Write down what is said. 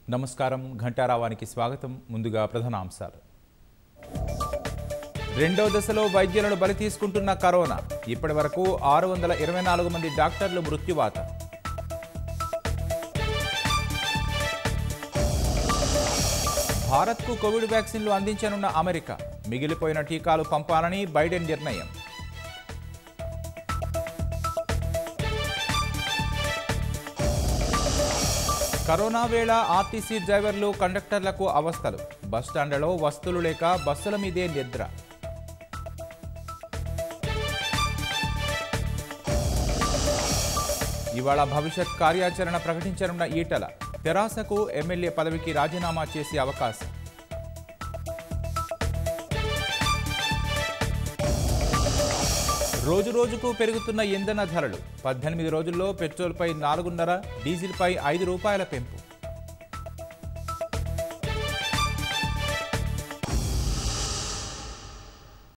నమస్కారం ఘంటారావానికి స్వాగతం. ముందుగా ప్రధానాంశాలు. రెండో దశలో వైద్యులను బలి తీసుకుంటున్న కరోనా. ఇప్పటివరకు 624 మంది డాక్టర్లు మృత్యువాత. భారత్కు కోవిడ్ వ్యాక్సిన్లు అందించనున్న అమెరికా. మిగిలిపోయిన టీకాలు పంపాలని బైడెన్ నిర్ణయం. కరోనా వేళ ఆర్టీసీ డ్రైవర్లు కండక్టర్లకు అవస్థలు. బస్టాండ్లలో వస్తువులు లేక బస్సుల మీదే నిద్ర. ఇవాళ భవిష్యత్ కార్యాచరణ ప్రకటించనున్న ఈటల. తెరాసకు ఎమ్మెల్యే పదవికి రాజీనామా చేసే అవకాశం. రోజురోజుకు పెరుగుతున్న ఇంధన ధరలు. 18 రోజుల్లో పెట్రోల్పై 4.5, డీజిల్పై 5 రూపాయల పెంపు.